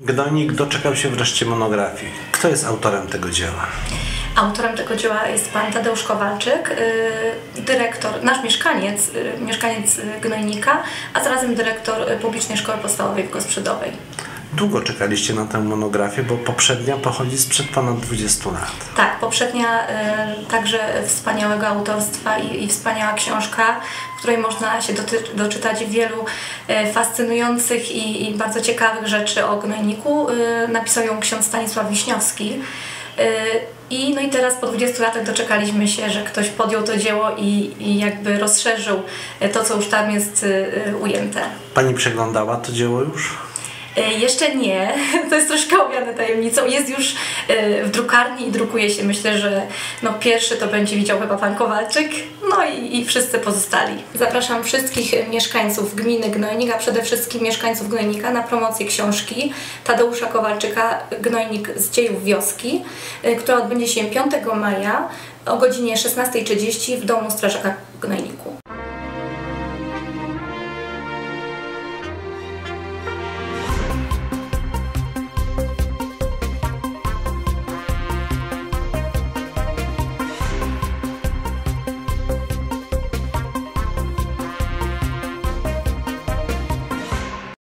Gnojnik doczekał się wreszcie monografii. Kto jest autorem tego dzieła? Autorem tego dzieła jest pan Tadeusz Kowalczyk, dyrektor, nasz mieszkaniec Gnojnika, a zarazem dyrektor Publicznej Szkoły Podstawowej w Kosprzedowej. Długo czekaliście na tę monografię, bo poprzednia pochodzi sprzed ponad 20 lat. Tak, poprzednia także wspaniałego autorstwa i wspaniała książka, w której można się doczytać wielu fascynujących i bardzo ciekawych rzeczy o Gnojniku. Napisał ją ksiądz Stanisław Wiśniowski. No i teraz po 20 latach doczekaliśmy się, że ktoś podjął to dzieło i jakby rozszerzył to, co już tam jest ujęte. Pani przeglądała to dzieło już? Jeszcze nie, to jest troszkę owiane tajemnicą. Jest już w drukarni i drukuje się. Myślę, że pierwszy to będzie widział chyba pan Kowalczyk, i wszyscy pozostali. Zapraszam wszystkich mieszkańców gminy Gnojnik, a przede wszystkim mieszkańców Gnojnika na promocję książki Tadeusza Kowalczyka „Gnojnik z dziejów wioski”, która odbędzie się 5 maja o godzinie 16:30 w Domu Strażaka w Gnojniku.